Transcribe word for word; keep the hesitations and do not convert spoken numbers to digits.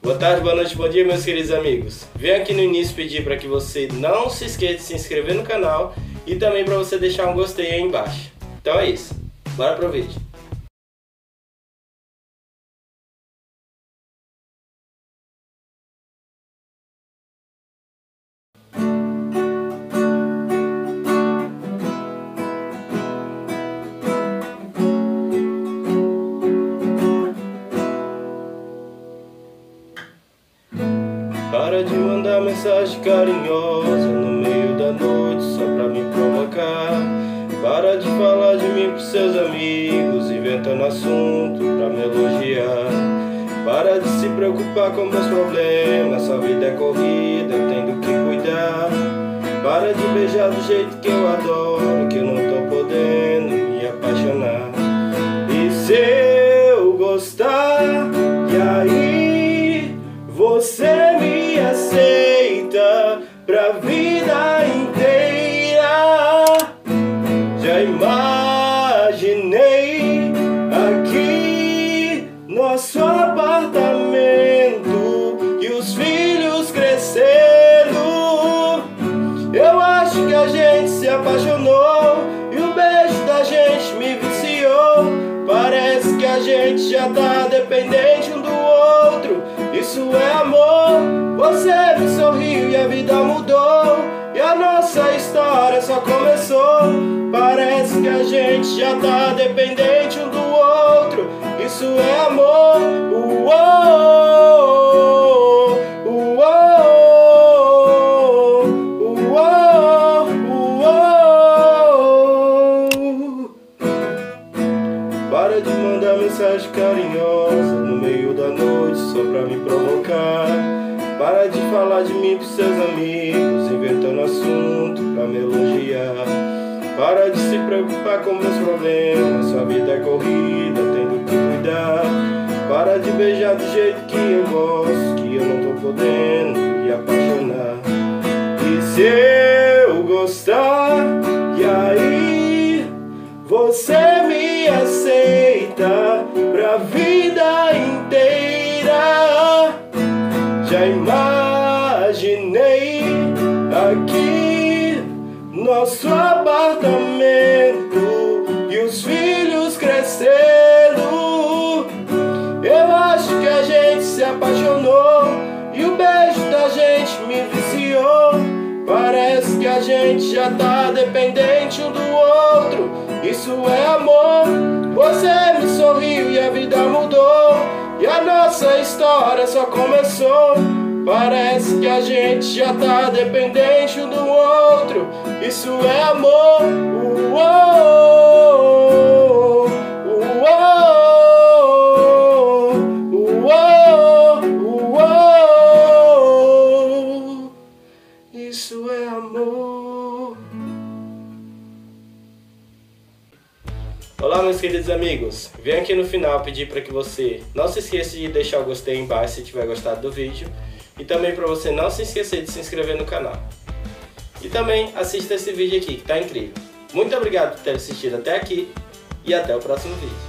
Boa tarde, boa noite, bom dia, meus queridos amigos. Venho aqui no início pedir para que você não se esqueça de se inscrever no canal e também para você deixar um gostei aí embaixo. Então é isso, bora pro vídeo. Para de mandar mensagem carinhosa no meio da noite só pra me provocar. Para de falar de mim pros seus amigos, inventando assunto pra me elogiar. Para de se preocupar com meus problemas, sua vida é corrida, tendo que cuidar. Para de beijar do jeito que eu adoro, que eu não tô podendo me apaixonar. E se eu gostar, e aí você me aceita pra vida inteira. Já imaginei aqui nosso apartamento e os filhos crescendo. Eu acho que a gente se apaixonou e o beijo da gente me viciou. Parece que a gente já tá dependente um do outro. Isso é amor. Você me sorriu e a vida mudou, e a nossa história só começou. Parece que a gente já tá dependente um do outro. Isso é amor. Uou, uou, uou, uou. Para de mandar mensagem carinhosa no meio da noite só pra me provocar. Para de falar de mim pros seus amigos, inventando assunto pra me elogiar. Para de se preocupar com meus problemas, sua vida é corrida, tendo que cuidar. Para de beijar do jeito que eu gosto, que eu não tô podendo me apaixonar. E se eu gostar, e aí você me aceita pra vida inteira. Já imaginei aqui nosso apartamento e os filhos crescendo. Eu acho que a gente se apaixonou e o beijo da gente me viciou. Parece que a gente já tá dependente um do outro. Isso é amor. Você me sorriu e a vida mudou, e a nossa história só começou. Parece que a gente já tá dependente um do outro. Isso é amor. Uou, uou, uou, uou. Isso é amor. Olá, meus queridos amigos, venho aqui no final pedir para que você não se esqueça de deixar o gostei aí embaixo se tiver gostado do vídeo, e também para você não se esquecer de se inscrever no canal. E também assista esse vídeo aqui que está incrível. Muito obrigado por ter assistido até aqui e até o próximo vídeo.